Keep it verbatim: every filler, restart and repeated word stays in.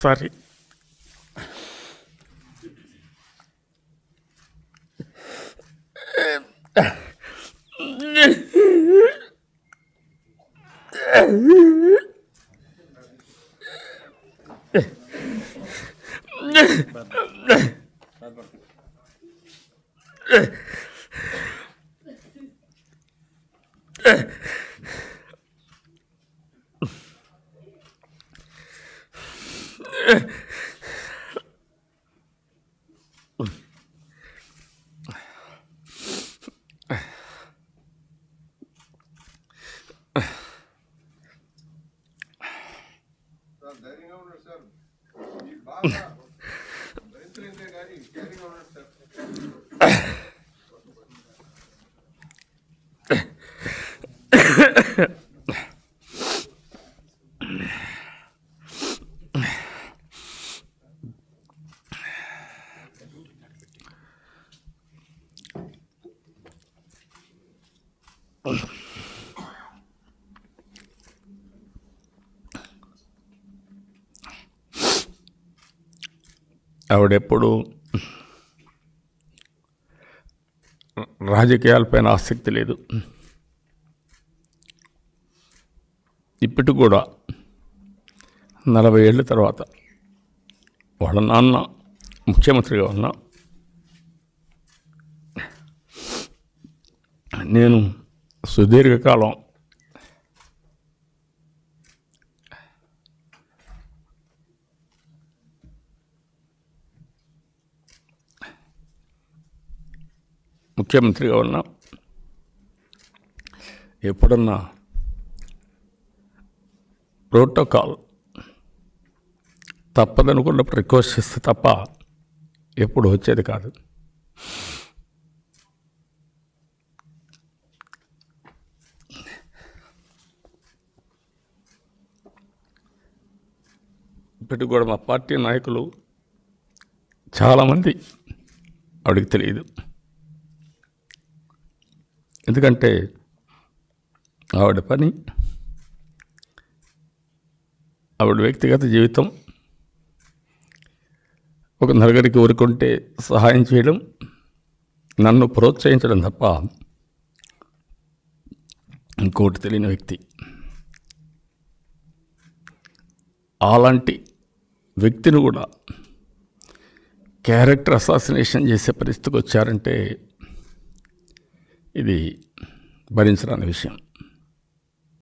Sorry. ఆవిడెప్పుడు రాజకీయాలపైన ఆసక్తి లేదు. ఇప్పటికి కూడా నలభై ఏళ్ళ తర్వాత వాళ్ళ నాన్న ముఖ్యమంత్రిగా ఉన్నా నేను సుదీర్ఘకాలం ముఖ్యమంత్రిగా ఉన్నా ఎప్పుడన్నా ప్రోటోకాల్ తప్పదనుకున్నప్పుడు రిక్వెస్ట్ చేస్తే తప్ప ఎప్పుడు వచ్చేది కాదు. ఇప్పటికి కూడా మా పార్టీ నాయకులు చాలామంది ఆవిడకి తెలియదు. ఎందుకంటే ఆవిడ పని, ఆవిడ వ్యక్తిగత జీవితం ఒక నలుగురికి ఊరుకుంటే సహాయం చేయడం, నన్ను ప్రోత్సహించడం తప్ప ఇంకోటి తెలియని వ్యక్తి. అలాంటి వ్యక్తిని కూడా క్యారెక్టర్ అసాసినేషన్ చేసే పరిస్థితికి వచ్చారంటే ఇది భరించరాని విషయం.